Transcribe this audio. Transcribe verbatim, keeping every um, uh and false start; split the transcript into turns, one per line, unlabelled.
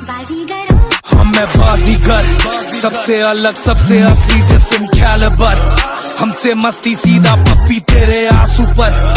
हम मैं बाजीगर, सबसे अलग सबसे असली डिफरेंट कैलिबर। हमसे मस्ती सीधा पप्पी तेरे आंसू पर।